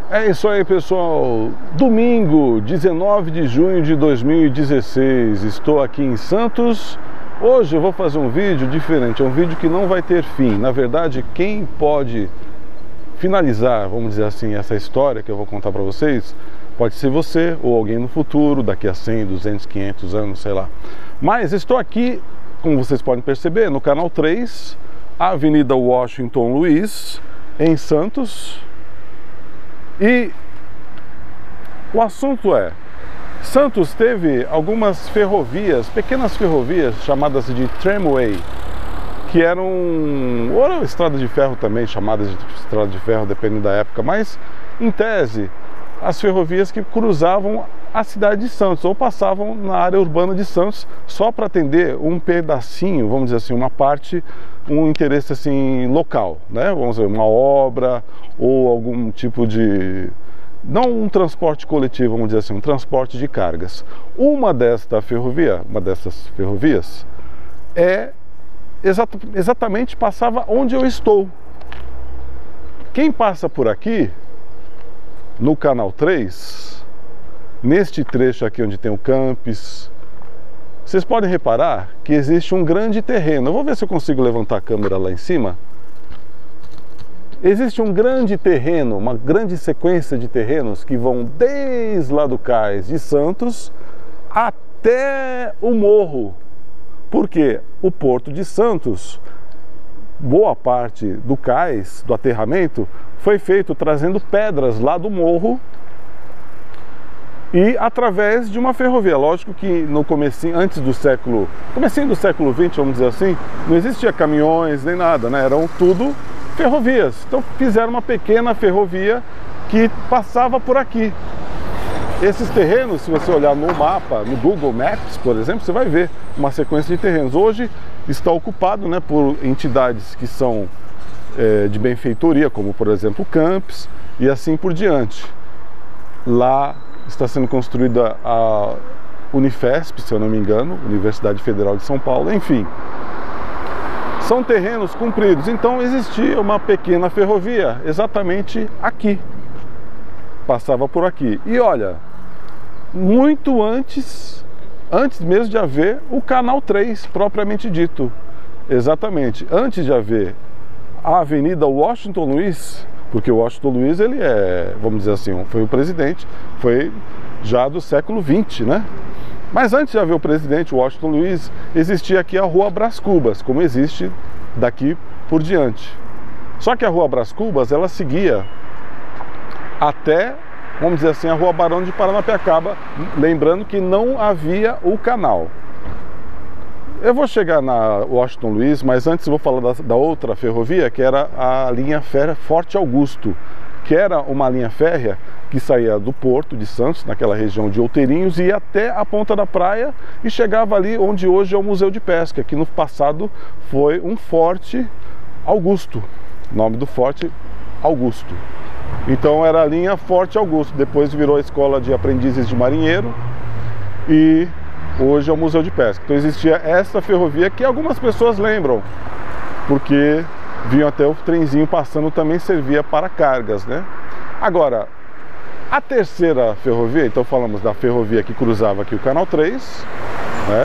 É isso aí, pessoal. Domingo, 19 de junho de 2016. Estou aqui em Santos. Hoje eu vou fazer um vídeo diferente. É um vídeo que não vai ter fim. Na verdade, quem pode finalizar, vamos dizer assim, essa história que eu vou contar para vocês, pode ser você ou alguém no futuro, daqui a 100, 200, 500 anos, sei lá. Mas estou aqui, como vocês podem perceber, no canal 3, Avenida Washington Luiz, em Santos. E o assunto é, Santos teve algumas ferrovias, pequenas ferrovias chamadas de tramway, que eram, ou eram estradas de ferro também, chamadas de estrada de ferro, dependendo da época, mas em tese, as ferrovias que cruzavam a cidade de Santos, ou passavam na área urbana de Santos, só para atender um pedacinho, vamos dizer assim, uma parte, um interesse assim local, né? Vamos dizer, uma obra ou algum tipo de, não um transporte coletivo, vamos dizer assim, um transporte de cargas. Uma dessas ferrovias exatamente passava onde eu estou. Quem passa por aqui no canal 3, neste trecho aqui onde tem o campus, vocês podem reparar que existe um grande terreno. Eu vou ver se eu consigo levantar a câmera lá em cima. Existe um grande terreno, uma grande sequência de terrenos que vão desde lá do cais de Santos até o morro. Porque o Porto de Santos, boa parte do cais, do aterramento, foi feito trazendo pedras lá do morro e através de uma ferrovia. Lógico que no comecinho, comecinho do século XX, vamos dizer assim, não existia caminhões nem nada, né? Eram tudo ferrovias. Então fizeram uma pequena ferrovia que passava por aqui. Esses terrenos, se você olhar no mapa, no Google Maps, por exemplo, você vai ver uma sequência de terrenos. Hoje está ocupado, né, por entidades que são de benfeitoria, como por exemplo o Campus e assim por diante. Lá está sendo construída a Unifesp, se eu não me engano, Universidade Federal de São Paulo, enfim. São terrenos compridos, então existia uma pequena ferrovia exatamente aqui. Passava por aqui. E olha, muito antes mesmo de haver o canal 3, propriamente dito. Exatamente, antes de haver a Avenida Washington Luiz, porque o Washington Luiz, ele vamos dizer assim, foi o presidente, foi já do século XX, né? Mas antes de haver o presidente Washington Luiz, existia aqui a Rua Brás Cubas, como existe daqui por diante. Só que a Rua Brás Cubas, ela seguia até, vamos dizer assim, a Rua Barão de Paranapiacaba, lembrando que não havia o canal. Eu vou chegar na Washington Luiz, mas antes eu vou falar da outra ferrovia, que era a linha férrea Forte Augusto, que era uma linha férrea que saía do Porto de Santos, naquela região de Outeirinhos, e ia até a ponta da praia e chegava ali onde hoje é o Museu de Pesca, que no passado foi um Forte Augusto, nome do Forte Augusto. Então era a linha Forte Augusto, depois virou a Escola de Aprendizes de Marinheiro e hoje é o Museu de Pesca. Então existia essa ferrovia que algumas pessoas lembram, porque vinham até o trenzinho passando, também servia para cargas, né? Agora, a terceira ferrovia, então falamos da ferrovia que cruzava aqui o canal 3, né?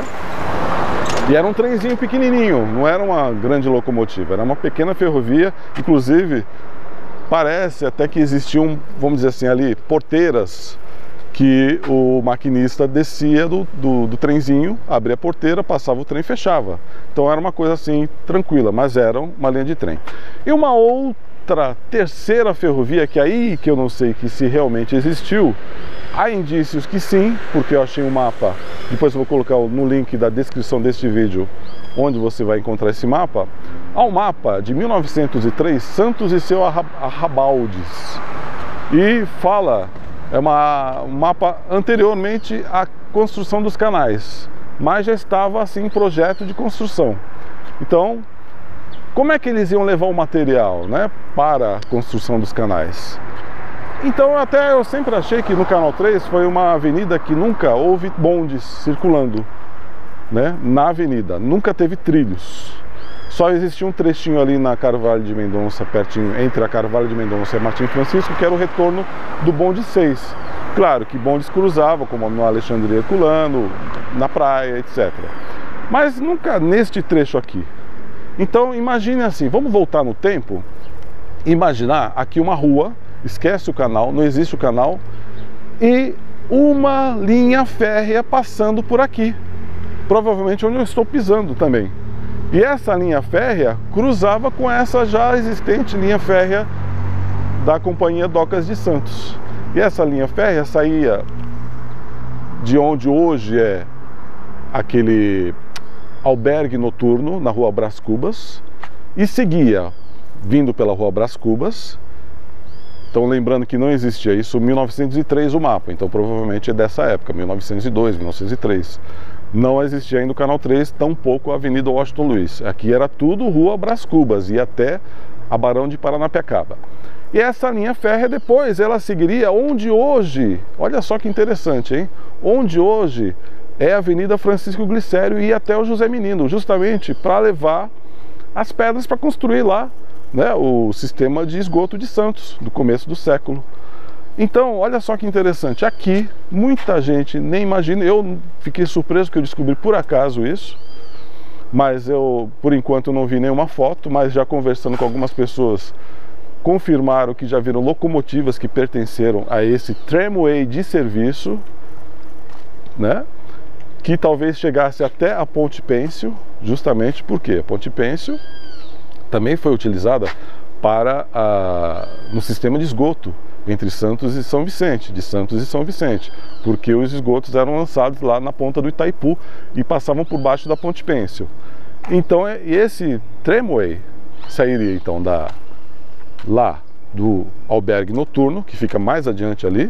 E era um trenzinho pequenininho, não era uma grande locomotiva, era uma pequena ferrovia, inclusive parece até que existiam, vamos dizer assim, ali, porteiras, que o maquinista descia do trenzinho, abria a porteira, passava o trem e fechava. Então era uma coisa assim, tranquila, mas era uma linha de trem. E uma outra, terceira ferrovia, que aí que eu não sei que se realmente existiu, há indícios que sim, porque eu achei um mapa, depois eu vou colocar no link da descrição deste vídeo, onde você vai encontrar esse mapa. Há um mapa de 1903, Santos e seu arrabaldes, e fala, um mapa anteriormente à construção dos canais, mas já estava assim em projeto de construção. Então, como é que eles iam levar o material, né, para a construção dos canais? Então eu sempre achei que no canal 3 foi uma avenida que nunca houve bondes circulando, né, na avenida, nunca teve trilhos. Só existia um trechinho ali na Carvalho de Mendonça, pertinho, entre a Carvalho de Mendonça e Martim Francisco, que era o retorno do bonde 6. Claro que bondes cruzavam, como no Alexandre Herculano, na praia, etc. Mas nunca neste trecho aqui. Então imagine assim, vamos voltar no tempo, imaginar aqui uma rua, esquece o canal, não existe o canal, e uma linha férrea passando por aqui, provavelmente onde eu estou pisando também. E essa linha férrea cruzava com essa já existente linha férrea da Companhia Docas de Santos. E essa linha férrea saía de onde hoje é aquele albergue noturno na Rua Brás Cubas e seguia vindo pela Rua Brás Cubas. Então lembrando que não existia isso em 1903 o mapa, então provavelmente é dessa época, 1902, 1903. Não existia ainda o Canal 3, tampouco a Avenida Washington Luiz. Aqui era tudo Rua Brás Cubas e até a Barão de Paranapiacaba. E essa linha férrea depois ela seguiria onde hoje, olha só que interessante, hein? Onde hoje é a Avenida Francisco Glicério e ia até o José Menino, justamente para levar as pedras para construir lá, né, o sistema de esgoto de Santos, do começo do século. Então, olha só que interessante, aqui muita gente nem imagina, eu fiquei surpreso que eu descobri por acaso isso, mas eu, por enquanto, não vi nenhuma foto, mas já conversando com algumas pessoas, confirmaram que já viram locomotivas que pertenceram a esse tramway de serviço, né, que talvez chegasse até a Ponte Pênsil, justamente porque a Ponte Pênsil também foi utilizada no sistema de esgoto entre Santos e São Vicente, de Santos e São Vicente, porque os esgotos eram lançados lá na ponta do Itaipu e passavam por baixo da Ponte Pênsil. Então esse tramway sairia então lá do albergue noturno, que fica mais adiante ali,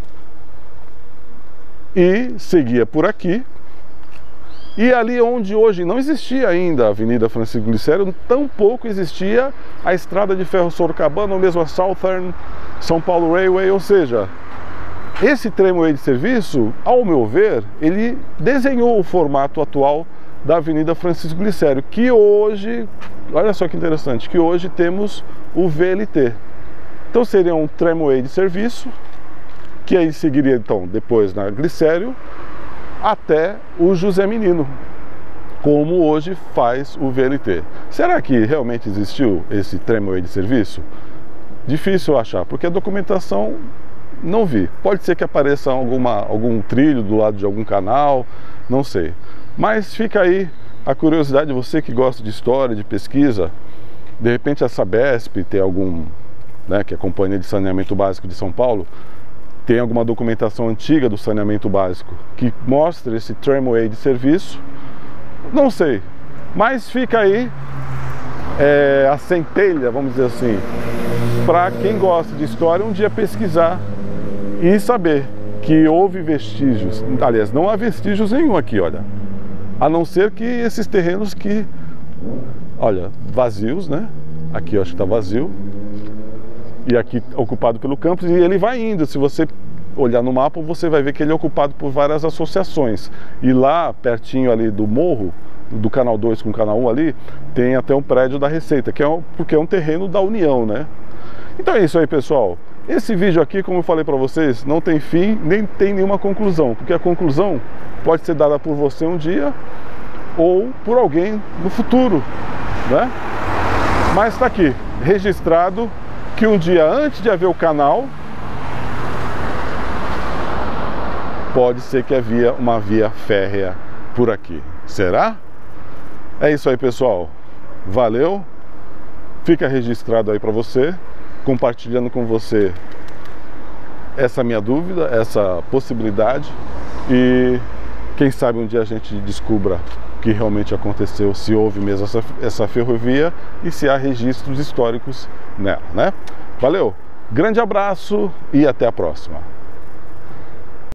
e seguia por aqui. E ali onde hoje não existia ainda a Avenida Francisco Glicério, tampouco existia a estrada de ferro Sorocabana, ou mesmo a Southern São Paulo Railway, ou seja, esse tramway de serviço, ao meu ver, ele desenhou o formato atual da Avenida Francisco Glicério, que hoje, olha só que interessante, que hoje temos o VLT. Então seria um tramway de serviço, que aí seguiria então depois na Glicério, até o José Menino, como hoje faz o VLT. Será que realmente existiu esse tramway de serviço? Difícil achar, porque a documentação não vi. Pode ser que apareça algum trilho do lado de algum canal, não sei. Mas fica aí a curiosidade, você que gosta de história, de pesquisa, de repente a Sabesp tem algum, né, que é a Companhia de Saneamento Básico de São Paulo, tem alguma documentação antiga do saneamento básico que mostra esse tramway de serviço, não sei, mas fica aí a centelha, vamos dizer assim, para quem gosta de história um dia pesquisar e saber que houve vestígios. Aliás, não há vestígios nenhum aqui, olha, a não ser que esses terrenos que, olha, vazios, né? Aqui eu acho que está vazio. E aqui ocupado pelo campus, e ele vai indo. Se você olhar no mapa, você vai ver que ele é ocupado por várias associações. E lá, pertinho ali do morro, do Canal 2 com o Canal 1 ali, tem até um prédio da Receita, porque é um terreno da União, né? Então é isso aí, pessoal. Esse vídeo aqui, como eu falei para vocês, não tem fim, nem tem nenhuma conclusão, porque a conclusão pode ser dada por você um dia ou por alguém no futuro, né? Mas está aqui, registrado, que um dia antes de haver o canal, pode ser que havia uma via férrea por aqui. Será? É isso aí, pessoal. Valeu. Fica registrado aí para você, compartilhando com você essa minha dúvida, essa possibilidade, e quem sabe um dia a gente descubra o que realmente aconteceu, se houve mesmo essa ferrovia e se há registros históricos nela, né? Valeu, grande abraço e até a próxima.